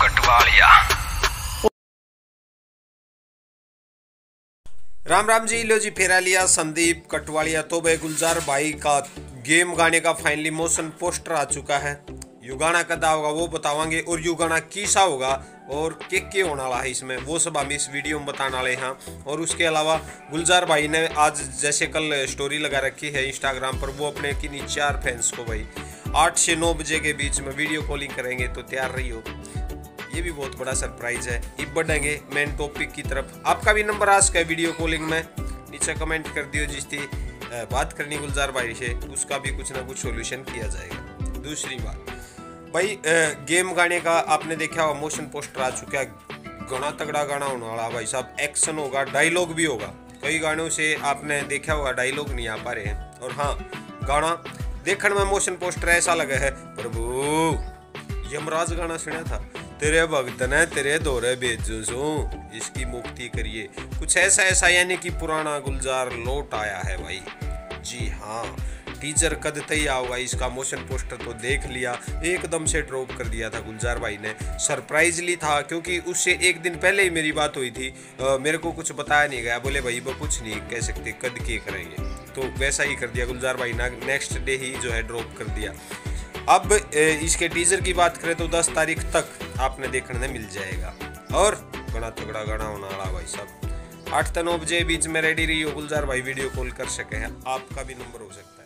कटवालिया। राम राम जी। लो जी फेरा लिया संदीप कटवालिया। तो भाई गुलजार भाई का गेम गाने का फाइनली मोशन पोस्टर आ चुका है। यू गाना कदा होगा वो बतावांगे और यू गाना किसा होगा और के होने वाला है इसमें, वो सब हम इस वीडियो में बताने वाले हैं। और उसके अलावा गुलजार भाई ने आज जैसे कल स्टोरी लगा रखी है इंस्टाग्राम पर, वो अपने किन्हीं 4 फैंस को भाई 8 से 9 बजे के बीच में वीडियो कॉलिंग करेंगे, तो तैयार रहियो। ये भी बहुत बड़ा सरप्राइज है। अब बढ़ेंगे मेन टॉपिक की तरफ। आपका भी नंबर आज का वीडियो कॉलिंग में नीचे कमेंट कर दियो, जिसकी बात करनी गुलजार भाई से उसका भी कुछ ना कुछ सॉल्यूशन किया जाएगा। दूसरी बात भाई, गेम गाने का आपने देखा होगा मोशन पोस्टर आ चुका है। गाना तगड़ा गाना होने वाला भाई साहब, एक्शन होगा, डायलॉग भी होगा। कई गानों से आपने देखा होगा डायलॉग नहीं आ पा रहे हैं। और हाँ, गाना देखने में मोशन पोस्टर ऐसा लगा है, प्रभु यमराज गाना सुना था, तेरे भक्त ने तेरे दौरे भेजो सो इसकी मुक्ति करिए, कुछ ऐसा यानी कि पुराना गुलजार लौट आया है भाई। जी हाँ, टीजर कद तय होगा इसका, मोशन पोस्टर तो देख लिया, एकदम से ड्रॉप कर दिया था गुलजार भाई ने। सरप्राइजली था क्योंकि उससे एक दिन पहले ही मेरी बात हुई थी। मेरे को कुछ बताया नहीं गया, बोले भाई वो कुछ नहीं कह सकते, कद के करेंगे, तो वैसा ही कर दिया गुलजार भाई ने। नेक्स्ट डे ही जो है ड्रॉप कर दिया। अब इसके टीजर की बात करें तो 10 तारीख तक आपने देखने मिल जाएगा। और बड़ा तगड़ा गाना होने वाला भाई साहब। 8 से 9 बजे बीच में रेडी रही हो गुलजार भाई, वीडियो कॉल कर सके हैं, आपका भी नंबर हो सकता है।